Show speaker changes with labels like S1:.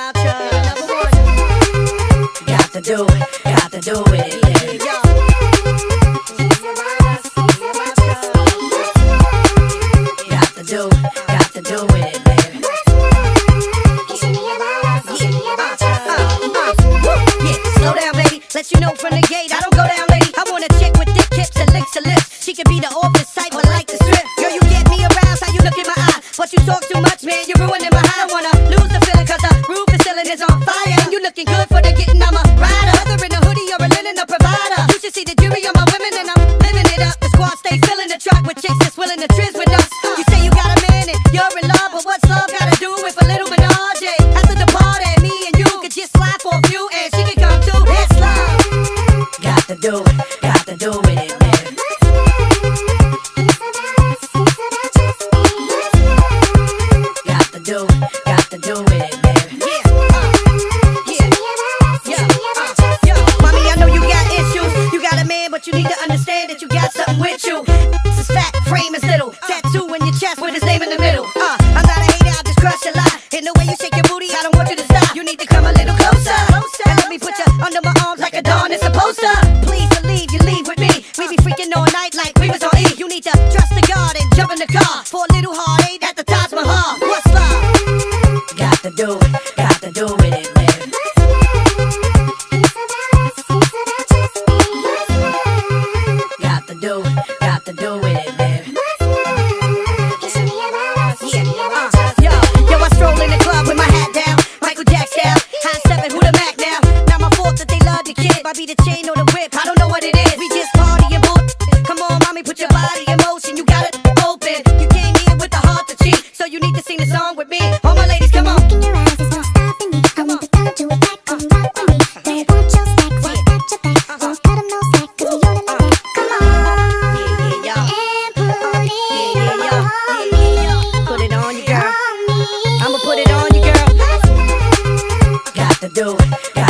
S1: about ya. Number one. Got to do it with it, baby. Got to do with it, baby. Slow down, baby. Let you know from the gate, I don't go down, lady. I want a chick with thick hips and licks her lips. She can be the office type, but like the strip. Girl, you get me aroused, how you look in my eye. But you talk too much, man, you're ruining my high. I wanna lose the feeling, cause the roof is ceiling is on fire. And you looking good for the getting, I'm a rider. Whether in a hoodie or a linen, a provider. You should see the jury on my women, and I'm living it up. The squad stay filling the truck with chicks that's willing to trizz with us. You say you got a man and you're in love, but what's love gotta do with a little menage? After the party, me and you could just slide for a few, and she can come too. It's love. Got to do with it, baby. Got to do with it, baby. Mommy, I know you got issues. You got a man, but you need to understand that you got something with you. It's a fat, frame is little. Tattoo in your chest with his name in the middle. I'm not a hater, I just crush a lot. In the way you shake your booty, I don't want you to stop. You need to come a little closer. And let me put you under my arms like a dawn is supposed to. Please believe you leave with me. We be freaking all night like we was on E. You need to trust the God and jump in the car for a little heartache at the Taj Mahal. What's love? Got to do with it, baby. Got to do with it, baby. Yo, I stroll in the club with my hat down, Michael Jackson, high stepping, who the Mac now? Not my fault that they love the kid. Might be the chain or the whip, I don't know what it is. We just party and bull. Come on, mommy, put your body in motion. You got it open. You came here with the heart to cheat, so you need to sing the song with me. All my ladies, come on.
S2: Look in your eyes, there's no stopping me. I want the thug to attack, come rock with me. They want your snack, so I got your back. Don't cut 'em no slack, cause we on it like that. Come on, and put it on me.
S1: Put it on you, girl. I'ma put it on you, girl. Got to do it.